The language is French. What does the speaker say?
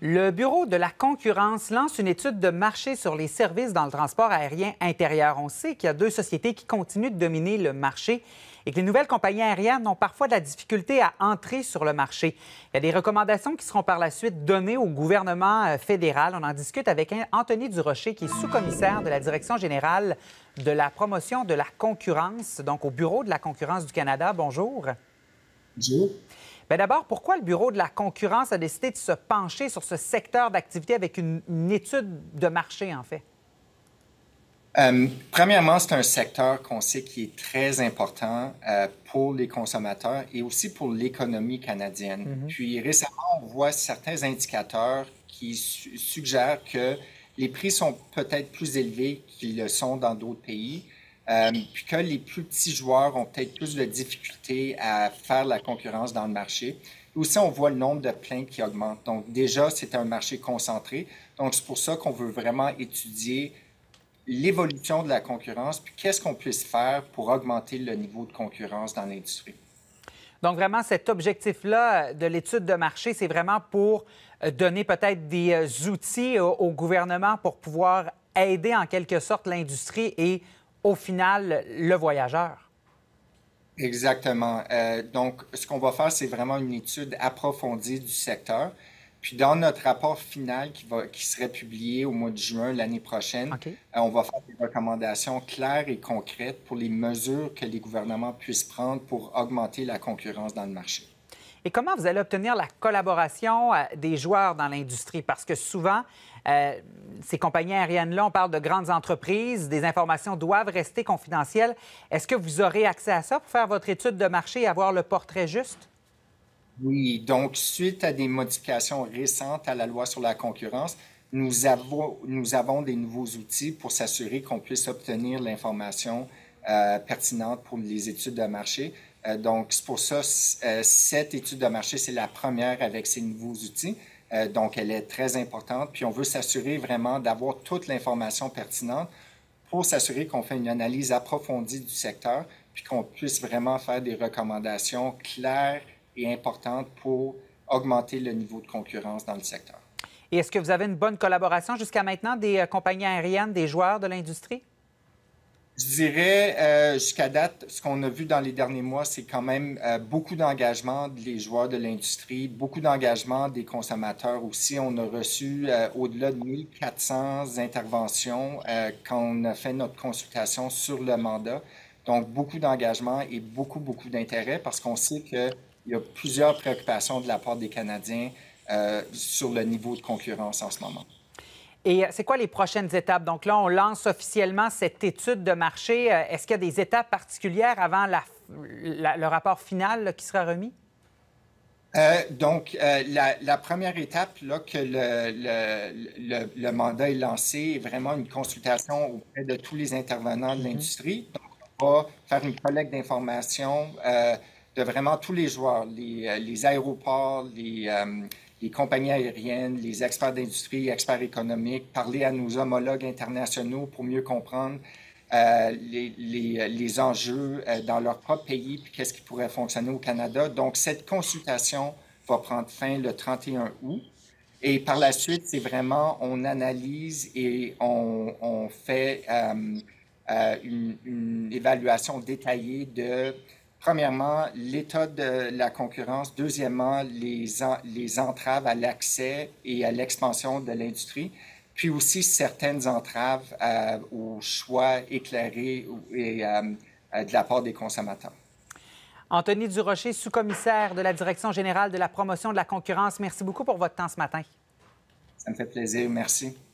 Le Bureau de la concurrence lance une étude de marché sur les services dans le transport aérien intérieur. On sait qu'il y a deux sociétés qui continuent de dominer le marché et que les nouvelles compagnies aériennes ont parfois de la difficulté à entrer sur le marché. Il y a des recommandations qui seront par la suite données au gouvernement fédéral. On en discute avec Anthony Durocher, qui est sous-commissaire de la Direction générale de la promotion de la concurrence, donc au Bureau de la concurrence du Canada. Bonjour. Bonjour. Bien, d'abord, pourquoi le Bureau de la concurrence a décidé de se pencher sur ce secteur d'activité avec une étude de marché, en fait? Premièrement, c'est un secteur qu'on sait qui est très important pour les consommateurs et aussi pour l'économie canadienne. Puis récemment, on voit certains indicateurs qui suggèrent que les prix sont peut-être plus élevés qu'ils le sont dans d'autres pays, puis que les plus petits joueurs ont peut-être plus de difficultés à faire la concurrence dans le marché. Et aussi, on voit le nombre de plaintes qui augmente. Donc déjà, c'est un marché concentré. Donc c'est pour ça qu'on veut vraiment étudier l'évolution de la concurrence, puis qu'est-ce qu'on puisse faire pour augmenter le niveau de concurrence dans l'industrie. Donc, vraiment, cet objectif-là de l'étude de marché, c'est vraiment pour donner peut-être des outils au gouvernement pour pouvoir aider en quelque sorte l'industrie et, au final, le voyageur. Exactement. Donc, ce qu'on va faire, c'est vraiment une étude approfondie du secteur. Puis dans notre rapport final qui serait publié au mois de juin l'année prochaine, on va faire des recommandations claires et concrètes pour les mesures que les gouvernements puissent prendre pour augmenter la concurrence dans le marché. Et comment vous allez obtenir la collaboration des joueurs dans l'industrie? Parce que souvent, ces compagnies aériennes-là, on parle de grandes entreprises, des informations doivent rester confidentielles. Est-ce que vous aurez accès à ça pour faire votre étude de marché et avoir le portrait juste? Oui, donc suite à des modifications récentes à la loi sur la concurrence, nous avons des nouveaux outils pour s'assurer qu'on puisse obtenir l'information pertinente pour les études de marché. Donc, c'est pour ça, cette étude de marché, c'est la première avec ces nouveaux outils. Donc, elle est très importante. Puis, on veut s'assurer vraiment d'avoir toute l'information pertinente pour s'assurer qu'on fait une analyse approfondie du secteur, puis qu'on puisse vraiment faire des recommandations claires et importante pour augmenter le niveau de concurrence dans le secteur. Et est-ce que vous avez une bonne collaboration jusqu'à maintenant des compagnies aériennes, des joueurs de l'industrie? Je dirais, jusqu'à date, ce qu'on a vu dans les derniers mois, c'est quand même beaucoup d'engagement des joueurs de l'industrie, beaucoup d'engagement des consommateurs aussi. On a reçu au-delà de 1400 interventions quand on a fait notre consultation sur le mandat. Donc, beaucoup d'engagement et beaucoup d'intérêt parce qu'on sait qu'il y a plusieurs préoccupations de la part des Canadiens sur le niveau de concurrence en ce moment. Et c'est quoi les prochaines étapes? Donc là, on lance officiellement cette étude de marché. Est-ce qu'il y a des étapes particulières avant le rapport final là, qui sera remis? Donc, la première étape, là, que le mandat est lancé, est vraiment une consultation auprès de tous les intervenants de l'industrie. Donc, on va faire une collecte d'informations de vraiment tous les joueurs, les aéroports, les compagnies aériennes, les experts d'industrie, experts économiques, parler à nos homologues internationaux pour mieux comprendre les enjeux dans leur propre pays, puis qu'est-ce qui pourrait fonctionner au Canada. Donc, cette consultation va prendre fin le 31 août. Et par la suite, c'est vraiment, on analyse et on fait une évaluation détaillée de, premièrement, l'état de la concurrence. Deuxièmement, les entraves à l'accès et à l'expansion de l'industrie. Puis aussi certaines entraves au choix éclairé et, de la part des consommateurs. Anthony Durocher, sous-commissaire de la Direction générale de la promotion de la concurrence, merci beaucoup pour votre temps ce matin. Ça me fait plaisir. Merci.